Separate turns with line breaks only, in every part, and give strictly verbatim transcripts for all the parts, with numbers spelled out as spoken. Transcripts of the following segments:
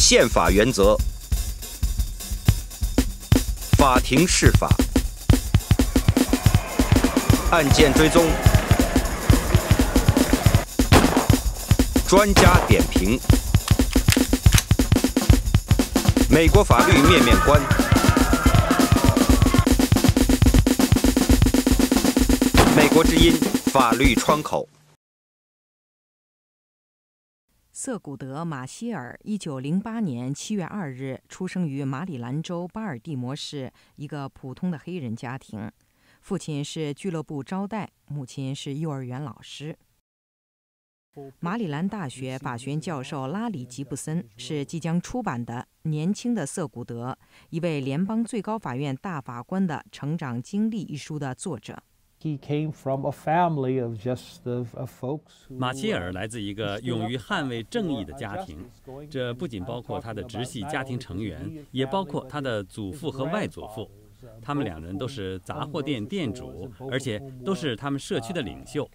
宪法原则，法庭释法，案件追踪，专家点评，美国法律面面观。 美国之音法律窗口。
瑟古德·马歇尔，一九零八年七月二日出生于马里兰州巴尔的摩市一个普通的黑人家庭，父亲是俱乐部招待，母亲是幼儿园老师。马里兰大学法学院教授拉里·吉布森是即将出版的《年轻的瑟古德：一位联邦最高法院大法官的成长经历》一书的作者。
马歇尔来自一个勇于捍卫正义的家庭，这不仅包括他的直系家庭成员，也包括他的祖父和外祖父。他们两人都是杂货店店主，而且都是他们社区的领袖。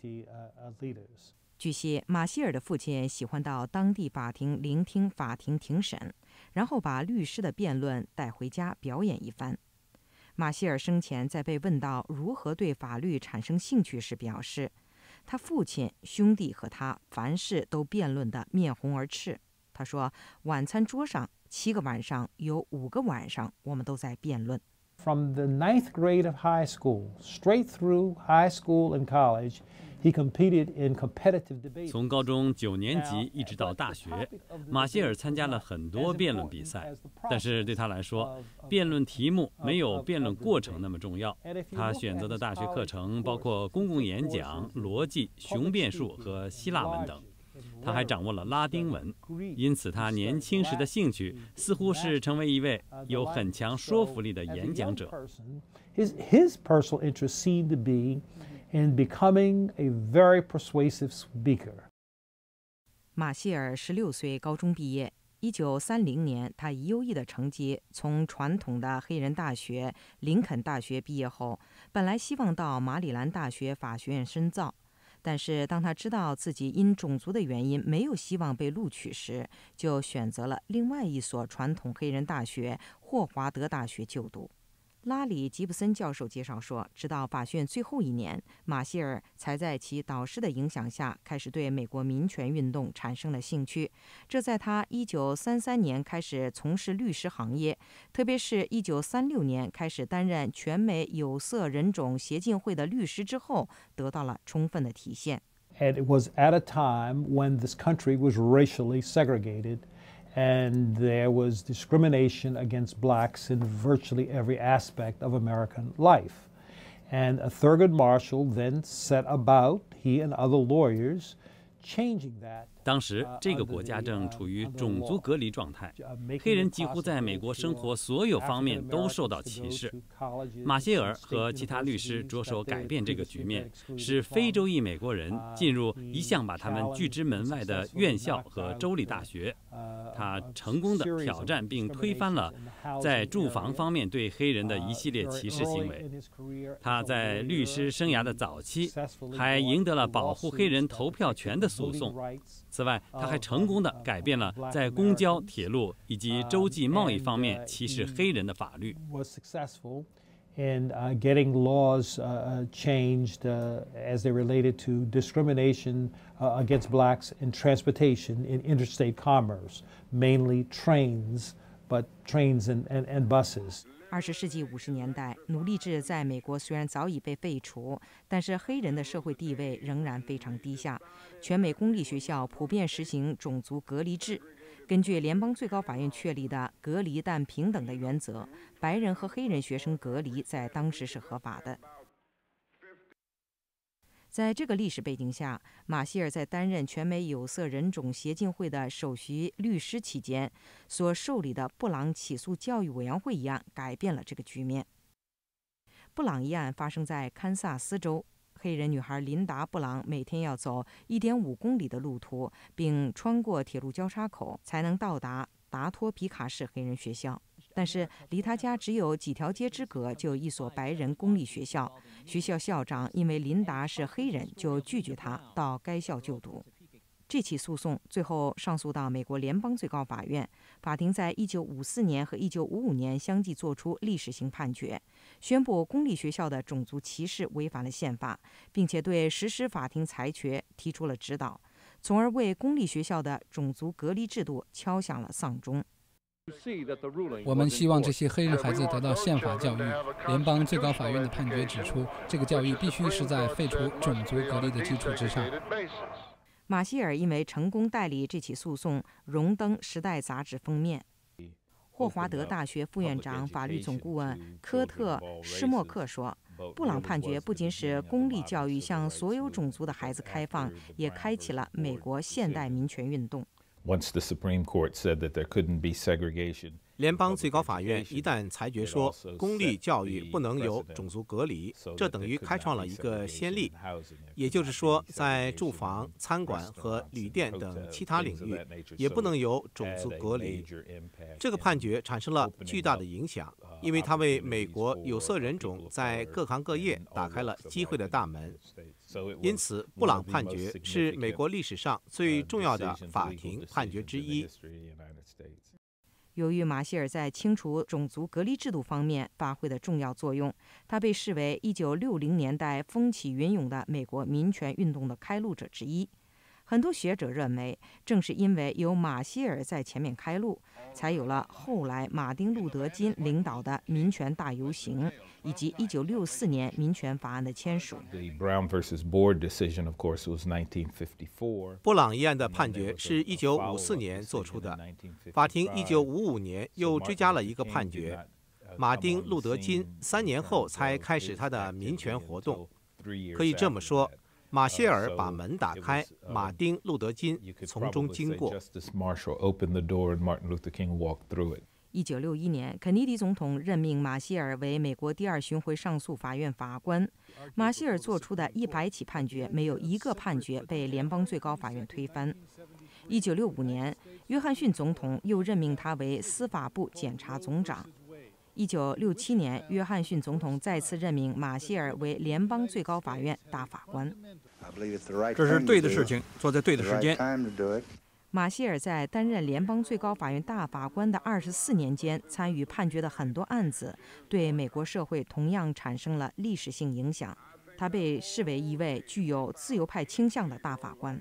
据悉，马歇尔的父亲喜欢到当地法庭聆听法庭庭审，然后把律师的辩论带回家表演一番。 马歇尔生前在被问到如何对法律产生兴趣时，表示，他父亲、兄弟和他凡事都辩论得面红耳赤。他说，晚餐桌上七个晚上有五个晚上，我们都在辩论。
From the ninth grade of high school, straight through high school and college, he competed in competitive debate.
从高中九年级一直到大学，马歇尔参加了很多辩论比赛。但是对他来说，辩论题目没有辩论过程那么重要。他选择的大学课程包括公共演讲、逻辑、雄辩术和希腊文等。 他还掌握了拉丁文，因此他年轻时的兴趣似乎是成为一位有很强说服力的演讲者。
His his personal interest seemed to be in becoming a very persuasive speaker.
马歇尔十六岁高中毕业，一九三零年，他以优异的成绩从传统的黑人大学林肯大学毕业后，本来希望到马里兰大学法学院深造。 但是，当他知道自己因种族的原因没有希望被录取时，就选择了另外一所传统黑人大学——霍华德大学就读。拉里·吉布森教授介绍说，直到法学院最后一年，马歇尔才在其导师的影响下开始对美国民权运动产生了兴趣。这在他一九三三年开始从事律师行业，特别是一九三六年开始担任全美有色人种协进会的律师之后，得到了充分的体现。
And it was at a time when this country was racially segregated. And there was discrimination against blacks in virtually every aspect of American life. And Thurgood Marshall then set about, he and other lawyers, changing that.
当时，这个国家正处于种族隔离状态，黑人几乎在美国生活所有方面都受到歧视。马歇尔和其他律师着手改变这个局面，使非洲裔美国人进入一向把他们拒之门外的院校和州立大学。他成功地挑战并推翻了在住房方面对黑人的一系列歧视行为。他在律师生涯的早期，还赢得了保护黑人投票权的诉讼。 此外，他还成功地改变了在公交、铁路以及洲际贸易方面歧视黑人的法律。
In uh, getting laws uh, changed uh, as they related to discrimination uh, against blacks in transportation in interstate commerce, mainly trains, but trains and, and, and buses.
二十世纪五十年代，奴隶制在美国虽然早已被废除，但是黑人的社会地位仍然非常低下。全美公立学校普遍实行种族隔离制。根据联邦最高法院确立的隔离但平等的原则，白人和黑人学生隔离在当时是合法的。在这个历史背景下，马歇尔在担任全美有色人种协进会的首席律师期间，所受理的布朗起诉教育委员会一案改变了这个局面。布朗一案发生在堪萨斯州，黑人女孩琳达·布朗每天要走 一点五公里的路途，并穿过铁路交叉口才能到达达托皮卡市黑人学校。但是离他家只有几条街之隔就有一所白人公立学校，学校校长因为琳达是黑人，就拒绝他到该校就读。 这起诉讼最后上诉到美国联邦最高法院，法庭在一九五四年和一九五五年相继作出历史性判决，宣布公立学校的种族歧视违反了宪法，并且对实施法庭裁决提出了指导，从而为公立学校的种族隔离制度敲响了丧钟。
我们希望这些黑人孩子得到宪法教育。联邦最高法院的判决指出，这个教育必须是在废除种族隔离的基础之上。
马歇尔因为成功代理这起诉讼，荣登《时代》杂志封面。霍华德大学副院长、法律总顾问科特·施莫克说，布朗判决不仅使公立教育向所有种族的孩子开放，也开启了美国现代民权运动。
Once the Supreme Court said that there couldn't be segregation,
联邦最高法院一旦裁决说公立教育不能有种族隔离，这等于开创了一个先例。也就是说，在住房、餐馆和旅店等其他领域也不能有种族隔离。这个判决产生了巨大的影响，因为它为美国有色人种在各行各业打开了机会的大门。因此，布朗判决是美国历史上最重要的法庭判决之一。
由于马歇尔在清除种族隔离制度方面发挥的重要作用，他被视为一九六零年代风起云涌的美国民权运动的开路者之一。很多学者认为，正是因为有马歇尔在前面开路，才有了后来马丁·路德·金领导的民权大游行，以及一九六四年民权法案的签署。
布朗一案的判决是一九五四年做出的，法庭一九五五年又追加了一个判决。马丁·路德·金三年后才开始他的民权活动。可以这么说，马歇尔把门打开，马丁·路德·金从中经过。
一九六一年，肯尼迪总统任命马歇尔为美国第二巡回上诉法院法官。马歇尔做出的一百起判决，没有一个判决被联邦最高法院推翻。一九六五年，约翰逊总统又任命他为司法部检察总长。一九六七年，约翰逊总统再次任命马歇尔为联邦最高法院大法官。
这是对的事情，做在对的时间。
马歇尔在担任联邦最高法院大法官的二十四年间，参与判决的很多案子，对美国社会同样产生了历史性影响。他被视为一位具有自由派倾向的大法官。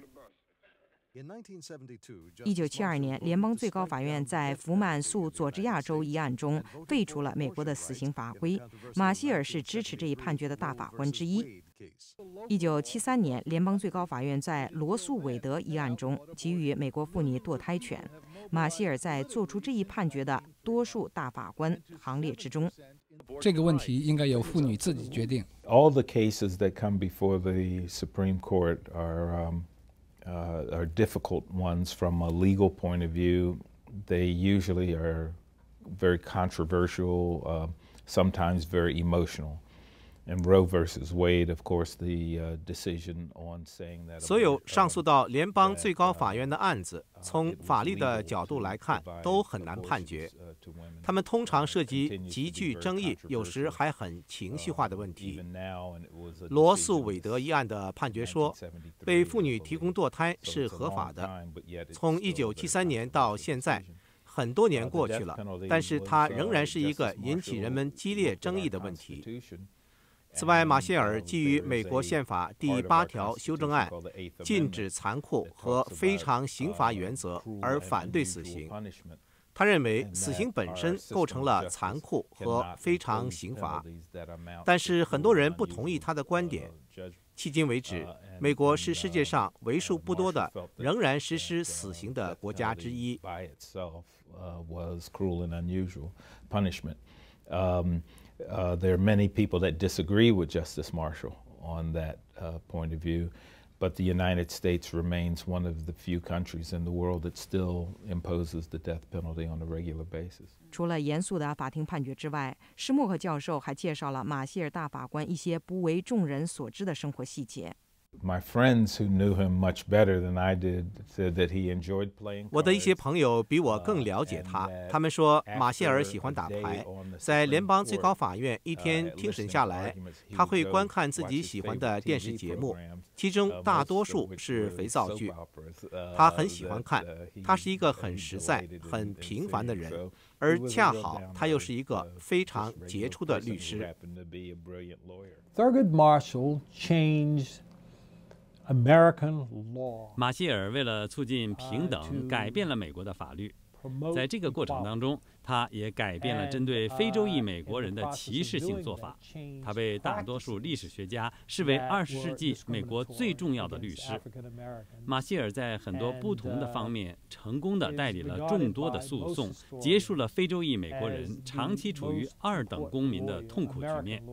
一九七二年，联邦最高法院在福曼诉佐治亚州一案中废除了美国的死刑法规。马歇尔是支持这一判决的大法官之一。一九七三年，联邦最高法院在罗素韦德一案中给予美国妇女堕胎权。马歇尔在做出这一判决的多数大法官行列之中。
这个问题应该由妇女自己决定。
All the cases that come before the Supreme Court are um, uh, are difficult ones from a legal point of view. They usually are very controversial, uh, sometimes very emotional. And Roe versus Wade, of course, the uh, decision on saying that
所有上诉到联邦最高法院的案子，从法律的角度来看，都很难判决。他们通常涉及极具争议，有时还很情绪化的问题。罗素韦德一案的判决说，为妇女提供堕胎是合法的。从一九七三年到现在，很多年过去了，但是它仍然是一个引起人们激烈争议的问题。此外，马歇尔基于美国宪法第八条修正案禁止残酷和非常刑罚原则而反对死刑。他认为死刑本身构成了残酷和非常刑罚，但是很多人不同意他的观点。迄今为止，美国是世界上为数不多的仍然实施死刑的国家之一。
Uh, there are many people that disagree with Justice Marshall on that uh, point of view, but the United States remains one of the few countries in the world that still imposes the death penalty on a regular basis.
除了严肃的法庭判决之外，施莫克教授还介绍了马歇尔大法官一些不为众人所知的生活细节。
My friends who knew him much better than I did said that he enjoyed playing cards.
我的一些朋友比我更了解他，他们说马歇尔喜欢打牌。在联邦最高法院一天听审下来，他会观看自己喜欢的电视节目，其中大多数是肥皂剧。他很喜欢看，他是一个很实在、很平凡的人，而恰好他又是一个非常杰出的律师。
Thurgood Marshall changed American law.
马歇尔为了促进平等，改变了美国的法律。在这个过程当中，他也改变了针对非洲裔美国人的歧视性做法。他被大多数历史学家视为二十世纪美国最重要的律师。马歇尔在很多不同的方面成功地代理了众多的诉讼，结束了非洲裔美国人长期处于二等公民的痛苦局面。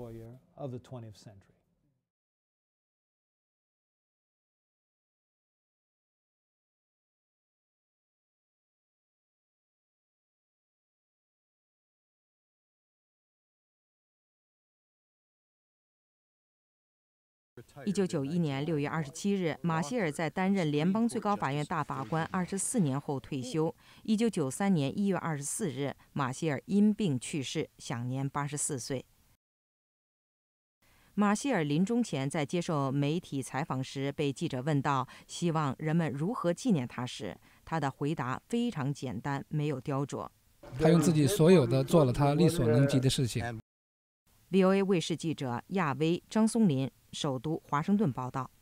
一九九一年六月二十七日，马歇尔在担任联邦最高法院大法官二十四年后退休。一九九三年一月二十四日，马歇尔因病去世，享年八十四岁。马歇尔临终前在接受媒体采访时，被记者问到希望人们如何纪念他时，他的回答非常简单，没有雕琢。
他用自己所有的做了他力所能及的事情。
V O A 卫视记者亚威、张松林，首都华盛顿报道。